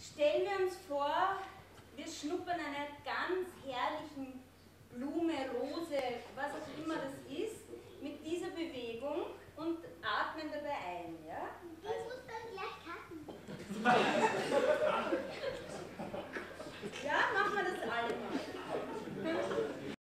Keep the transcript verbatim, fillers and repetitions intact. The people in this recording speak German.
Stellen wir uns vor, wir schnuppern einer ganz herrlichen Blume, Rose, was auch immer das ist, mit dieser Bewegung und atmen dabei ein. Ja? Ich muss dann gleich kacken.